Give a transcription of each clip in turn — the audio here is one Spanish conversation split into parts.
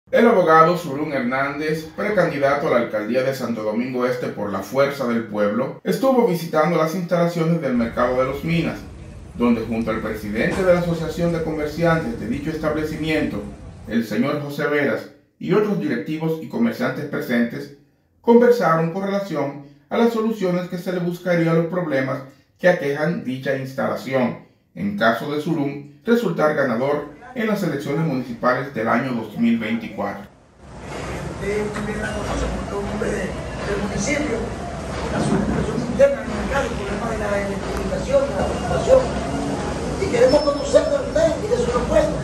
El abogado Zulum Hernández, precandidato a la alcaldía de Santo Domingo Este por la Fuerza del Pueblo, estuvo visitando las instalaciones del Mercado de los Minas, donde junto al presidente de la Asociación de Comerciantes de dicho establecimiento, el señor José Veras, y otros directivos y comerciantes presentes, conversaron con relación a las soluciones que se le buscaría a los problemas que aquejan dicha instalación, en caso de Zulum resultar ganador en las elecciones municipales del año 2024. La conoce como un hombre del municipio, la situación interna en el mercado, el problema de la electrificación, de la ocupación, y queremos conocer de usted y de su propuesta.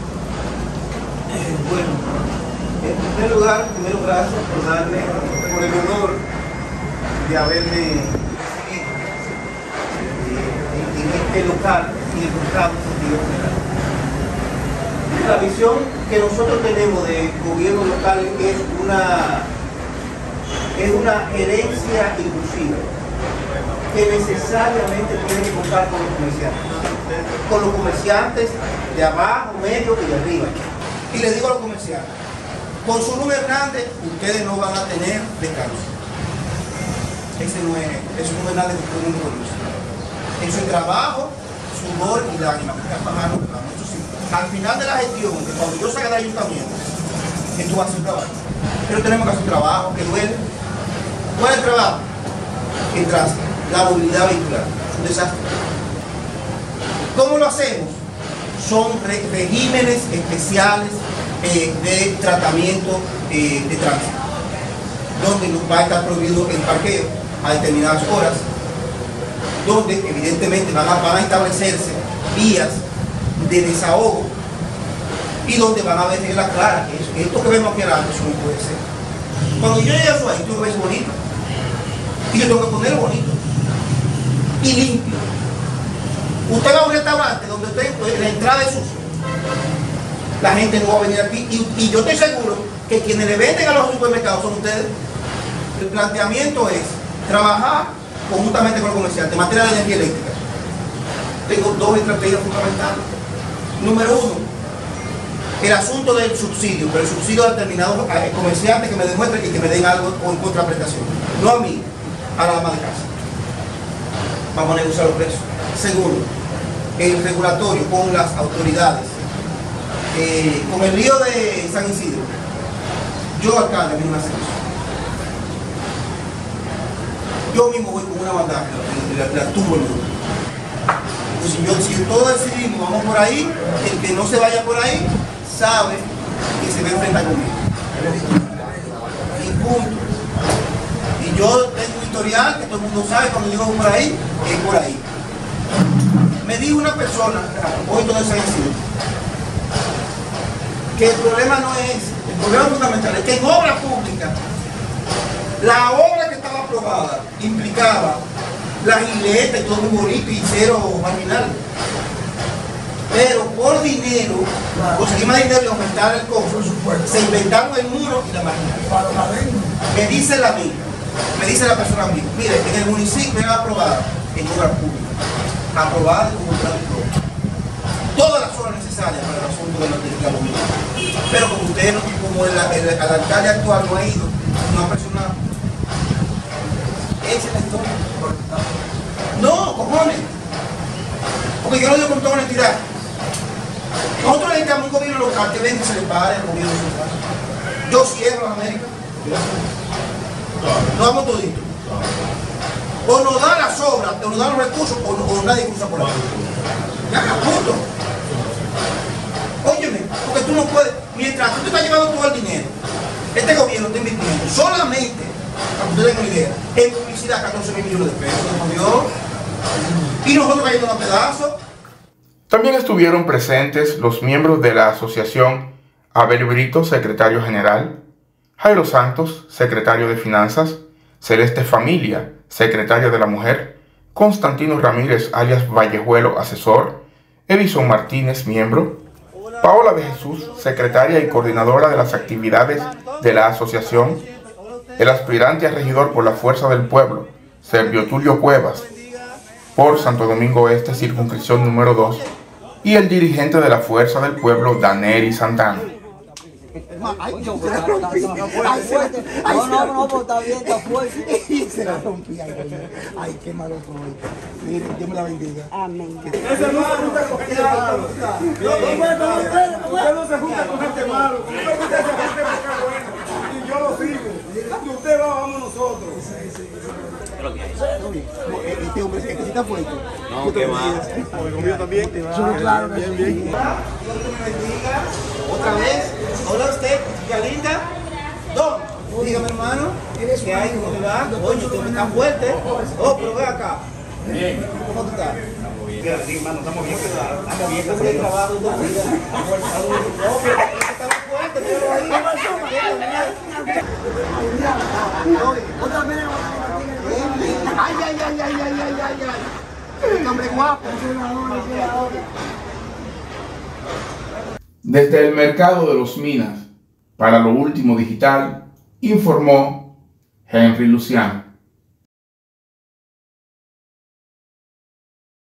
Bueno, en primer lugar, primero gracias por el honor de haberme recibido en este local y el mercado en sentido general. La visión que nosotros tenemos de gobierno local es una herencia inclusiva que necesariamente tiene que contar con los comerciantes de abajo, medio y de arriba. Y les digo a los comerciantes, con Zulum Hernández ustedes no van a tener descanso. Eso no es nada que todo el mundo conoce. Eso es trabajo, sudor y lágrimas. Al final de la gestión, cuando yo salga del ayuntamiento, esto va a ser trabajo. Pero tenemos que hacer trabajo que duele. ¿Cuál es el trabajo? El tránsito, la movilidad vehicular. Es un desastre. ¿Cómo lo hacemos? Son regímenes especiales de tratamiento de tránsito, donde nos va a estar prohibido el parqueo a determinadas horas, donde evidentemente van a establecerse vías de desahogo y donde van a haber reglas claras. Esto que vemos aquí adelante, eso no puede ser. Cuando yo llegue a eso ahí, tú lo ves bonito y yo tengo que ponerlo bonito y limpio. Usted va a un restaurante donde la entrada es sucia, la gente no va a venir aquí y yo estoy seguro que quienes le venden a los supermercados son ustedes. El planteamiento es trabajar conjuntamente con los comerciantes en materia de energía eléctrica. Tengo dos estrategias fundamentales. Número uno, el asunto del subsidio, pero el subsidio a determinados comerciantes que me demuestren y que me den algo en contraprestación. No a mí, a la ama de casa. Vamos a negociar los precios. Segundo, el regulatorio con las autoridades. Con el río de San Isidro, yo alcalde, a mí no me hace eso. Yo mismo voy con una bandera, la tumbo el mundo. Si todos decidimos, vamos por ahí, el que no se vaya por ahí, sabe que se va a enfrentar conmigo. Y punto. Y yo tengo un historial que todo el mundo sabe, cuando digo por ahí, es por ahí. Me dijo una persona, hoy todo es sencillo, que el problema no es, el problema fundamental es que en obra pública, la obra que estaba aprobada implicaba la gileta y todo muy bonito y cero marginal. Pero por dinero, conseguir más dinero y aumentar el costo, se inventaron el muro y la marginal. Me dice la persona a mí, mire, en el municipio era aprobada en obra pública, aprobada en contrato y todo. Todas las horas necesarias para el asunto de la movilidad. Pero como usted, como el alcalde actual no ha ido, no ha presionado. Esa es la historia. No, cojones. Porque yo lo digo con toda honestidad. Nosotros necesitamos un gobierno local que venga y se le pare al gobierno central. Yo cierro a América. No vamos toditos. O nos da las obras, o nos da los recursos, o nadie cruza por ahí. Ya, punto. Óyeme, porque tú no puedes, mientras tú te estás llevando todo el dinero, este gobierno está invirtiendo solamente, para que ustedes tengan una idea, en publicidad 14.000 millones de pesos, por Dios, y nosotros cayendo a pedazos. También estuvieron presentes los miembros de la asociación: Abel Brito, secretario general; Jairo Santos, secretario de Finanzas; Celeste Familia, secretaria de la Mujer; Constantino Ramírez, alias Vallejuelo, asesor; Edison Martínez, miembro; Paola de Jesús, secretaria y coordinadora de las actividades de la asociación; el aspirante a regidor por la Fuerza del Pueblo, Servio Tulio Cuevas, por Santo Domingo Este, circunscripción número 2, y el dirigente de la Fuerza del Pueblo, Daneri Santana. Ay, Coño, se la pero rompí. está Ay, fuerte. ay, se la No, pues está bien, está fuerte. Y se la rompí. Ay, qué malo soy. Mire, Dios me la bendiga. Amén. Ese no se junta con gente malo. Usted no se junta con gente malo. Usted se junta con gente buena. Y yo lo sigo. Y usted va, vamos nosotros. Este hombre se está fuerte. No, qué mal. El mío también. Claro, bien, bien. Dios te me bendiga. Otra vez. Hola usted, chica linda. Don, dígame hermano. ¿Qué hay? ¿Cómo te va? Oye, tú me estás fuerte. Oh, pero ve acá. Bien. ¿Cómo tú estás? Sí, hermano, estamos bien. Estamos bien. ¿Cómo el trabajo de tu vida? No, pero estaba fuerte, pero ahí. Otra vez. Ay, ay, ay, ay, ay, ay, ay, ay. Este hombre guapo. Desde el mercado de los Minas, para Lo Último Digital, informó Henry Luciano.